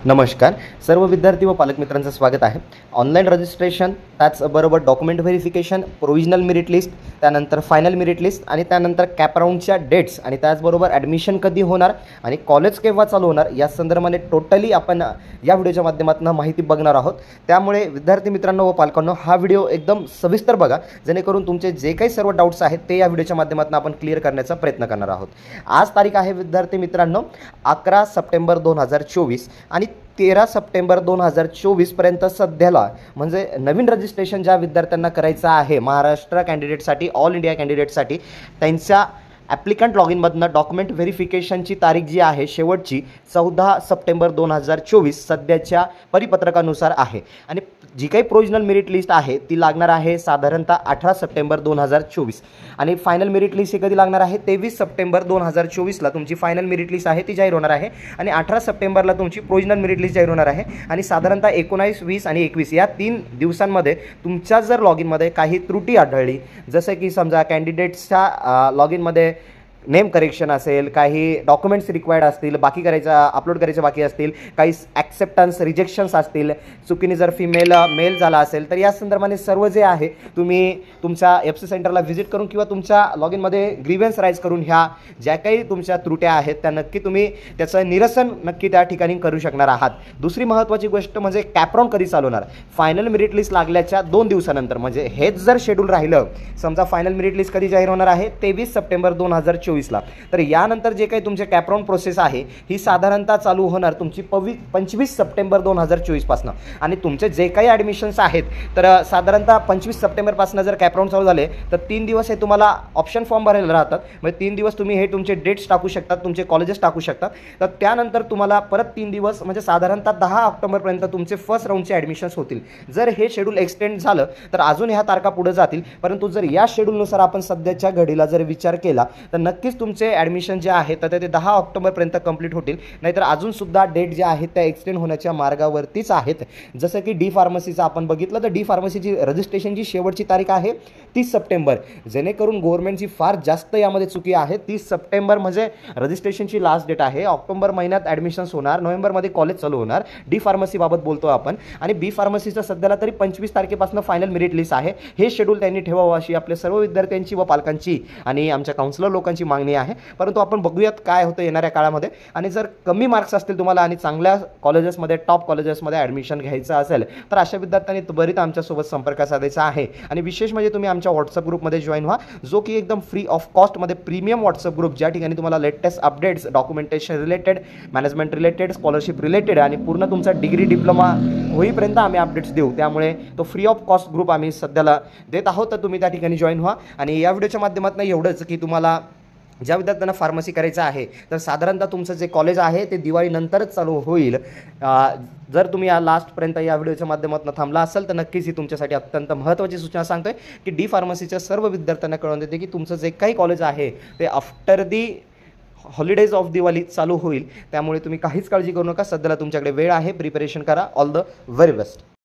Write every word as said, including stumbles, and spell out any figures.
नमस्कार. सर्व विद्यार्थी व पालक मित्रांचं स्वागत आहे. ऑनलाईन रजिस्ट्रेशन, त्याचबरोबर document verification, provisional merit list, त्यानंतर फायनल मेरिट लिस्ट आणि त्यानंतर कॅप राऊंडच्या डेट्स आणि त्याचबरोबर ॲडमिशन कधी होणार आणि कॉलेज केव्हा चालू होणार या संदर्भाने टोटली आपण या व्हिडिओच्या माध्यमातून माहिती बघणार आहोत. त्यामुळे विद्यार्थी मित्रांनो व पालकांनो हा व्हिडिओ एकदम सविस्तर बघा, जेणेकरून तुमचे जे काही सर्व डाऊट्स आहेत ते या व्हिडिओच्या माध्यमातून आपण क्लिअर करण्याचा प्रयत्न करणार आहोत. आज तारीख आहे विद्यार्थी मित्रांनो अकरा सप्टेंबर दोन हजार चोवीस आणि तेरा सप्टेंबर दोन हजार चोवीसपर्यंत सध्याला म्हणजे नवीन रजिस्ट्रेशन ज्या विद्यार्थ्यांना करायचं आहे महाराष्ट्र कॅन्डिडेटसाठी, ऑल इंडिया कॅन्डिडेटसाठी, त्यांच्या ॲप्लिकंट लॉगिनमधनं डॉक्युमेंट व्हेरिफिकेशनची तारीख जी आहे शेवटची चौदा सप्टेंबर दोन हजार चोवीस सध्याच्या परिपत्रकानुसार आहे. आणि जी काही प्रोविजनल मेरिट लिस्ट आहे ती लागणार आहे साधारणतः अठरा सप्टेंबर दोन हजार चोवीस आणि फायनल मेरिट लिस्ट ही कधी लागणार आहे तेवीस सप्टेंबर दोन हजार चोवीसला तुमची फायनल मेरिट लिस्ट आहे ती जाहीर होणार आहे आणि अठरा सप्टेंबरला तुमची प्रोविजनल मेरिट लिस्ट जाहीर होणार आहे. आणि साधारणतः एकोणावीस, वीस आणि एकवीस या तीन दिवसांमध्ये तुमच्या जर लॉगिनमध्ये काही त्रुटी आढळली, जसं की समजा कॅन्डिडेट्सच्या लॉगिनमध्ये नेम करेक्शन असेल, काही डॉक्युमेंट्स रिक्वायर्ड असतील, बाकी करायचं अपलोड करायचे बाकी असतील, काही ॲक्सेप्टन्स रिजेक्शन्स असतील, चुकीने जर फिमेल मेल झाला असेल, तर या संदर्भाने सर्व जे आहे तुम्ही तुमच्या एफ सी सेंटरला व्हिजिट करून किंवा तुमच्या लॉगिनमध्ये ग्रीव्हन्स राईज करून ह्या ज्या काही तुमच्या त्रुट्या आहेत त्या नक्की तुम्ही त्याचं निरसन नक्की त्या ठिकाणी करू शकणार आहात. दुसरी महत्त्वाची गोष्ट म्हणजे कॅपराऊंड कधी चालू होणार. फायनल मेरिट लिस्ट लागल्याच्या दोन दिवसानंतर म्हणजे हेच जर शेड्यूल राहिलं, समजा फायनल मेरिट लिस्ट कधी जाहीर होणार आहे तेवीस सप्टेंबर दोन हजार चोवीसला, तर यानंतर जे काही तुमचे कॅपराऊंड प्रोसेस आहे ही साधारणतः चालू होणार तुमची पवी पंचवीस सप्टेंबर दोन हजार चोवीसपासून. आणि तुमचे जे काही ॲडमिशन्स आहेत तर साधारणतः पंचवीस सप्टेंबरपासून जर कॅपराऊंड चालू झाले तर तीन दिवस हे तुम्हाला ऑप्शन फॉर्म भरायला राहतात. म्हणजे तीन दिवस तुम्ही हे तुमचे डेट्स टाकू शकतात, तुमचे कॉलेजेस टाकू शकतात. तर त्यानंतर तुम्हाला परत तीन दिवस म्हणजे साधारणतः दहा ऑक्टोबरपर्यंत तुमचे फर्स्ट राऊंडचे ॲडमिशन्स होतील. जर हे शेड्यूल एक्सटेंड झालं तर अजून ह्या तारखा पुढे जातील, परंतु जर या शेड्यूलनुसार आपण सध्याच्या घडीला जर विचार केला तर नक्कीच तुमचे ॲडमिशन जे आहे तर ते दहा ऑक्टोबरपर्यंत कंप्लीट होतील. नाहीतर अजूनसुद्धा डेट जे आहेत त्या एक्सटेंड होण्याच्या मार्गावरतीच आहेत. जसं की डी फार्मसीचं आपण बघितलं तर डी फार्मसीची रजिस्ट्रेशनची शेवटची तारीख आहे तीस सप्टेंबर, जेणेकरून गव्हर्नमेंटची फार जास्त यामध्ये चुकी आहे. तीस सप्टेंबर म्हणजे रजिस्ट्रेशनची लास्ट डेट आहे. ऑक्टोबर महिन्यात ॲडमिशन्स होणार, नोव्हेंबरमध्ये कॉलेज चालू होणार. डी फार्मसीबाबत बोलतो आपण. आणि बी फार्मसीचं सध्याला तरी पंचवीस तारखेपासून फायनल मेरिट लिस्ट आहे. हे शेड्यूल त्यांनी ठेवावं अशी आपल्या सर्व विद्यार्थ्यांची व पालकांची आणि आमच्या काउन्सिलर लोकांची मागणी आहे. परंतु आपण बघूयात काय होतं येणाऱ्या काळामध्ये. आणि जर कमी मार्क्स असतील तुम्हाला आणि चांगल्या कॉलेजेसमध्ये, टॉप कॉलेजेसमध्ये ॲडमिशन घ्यायचं असेल तर अशा विद्यार्थ्यांनी त्वरित आमच्यासोबत संपर्क साधायचा आहे. आणि विशेष म्हणजे तुम्ही आमच्या व्हॉट्सअप ग्रुपमध्ये जॉईन व्हा, जो की एकदम फ्री ऑफ कॉस्टमध्ये प्रीमियम व्हॉट्सअप ग्रुप, ज्या ठिकाणी तुम्हाला latest updates, documentation related, management related, scholarship related आणि पूर्ण तुमचा डिग्री डिप्लोमा होईपर्यंत आम्ही अपडेट्स देऊ. त्यामुळे तो फ्री ऑफ कॉस्ट ग्रुप आम्ही सध्याला देत आहोत, तर तुम्ही त्या ठिकाणी जॉईन व्हा. आणि या व्हिडिओच्या माध्यमातून एवढंच की तुम्हाला ज्या विद्यार्थ्यांना फार्मसी करायचं आहे तर साधारणतः तुमचं जे कॉलेज आहे ते दिवाळीनंतरच चालू होईल. जर तुम्ही या लास्टपर्यंत या व्हिडिओच्या माध्यमातून थांबला असाल तर नक्कीच ही तुमच्यासाठी अत्यंत महत्त्वाची सूचना सांगतोय की डी फार्मसीच्या सर्व विद्यार्थ्यांना कळवून देते की तुमचं जे काही कॉलेज आहे ते after the holidays of Diwali चालू होईल. त्यामुळे तुम्ही काहीच काळजी करू नका. सध्याला तुमच्याकडे वेळ आहे, प्रिपरेशन करा. All the very best.